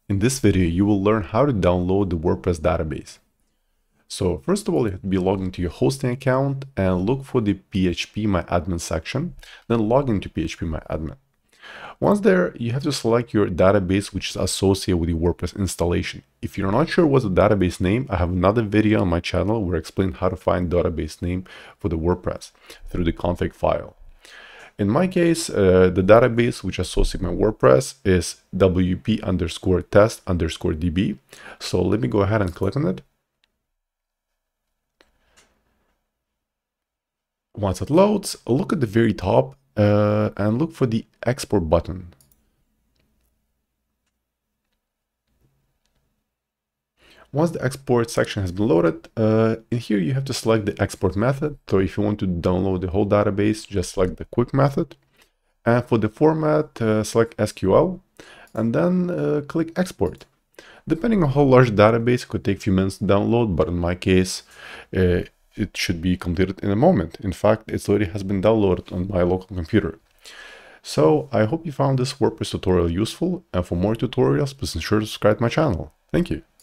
In this video, you will learn how to download the WordPress database. So first of all, you have to be logged into your hosting account and look for the phpMyAdmin section, then log into phpMyAdmin. Once there, you have to select your database which is associated with the WordPress installation. If you're not sure what's the database name, I have another video on my channel where I explain how to find database name for the WordPress through the config file. In my case, the database which associates my WordPress is wp_test_db. So let me go ahead and click on it. Once it loads, look at the very top and look for the export button. Once the export section has been loaded, in here you have to select the export method. So if you want to download the whole database, just select the quick method. And for the format, select SQL and then click export. Depending on how large the database, it could take a few minutes to download, but in my case, it should be completed in a moment. In fact, it already has been downloaded on my local computer. So I hope you found this WordPress tutorial useful, and for more tutorials, please ensure to subscribe to my channel. Thank you.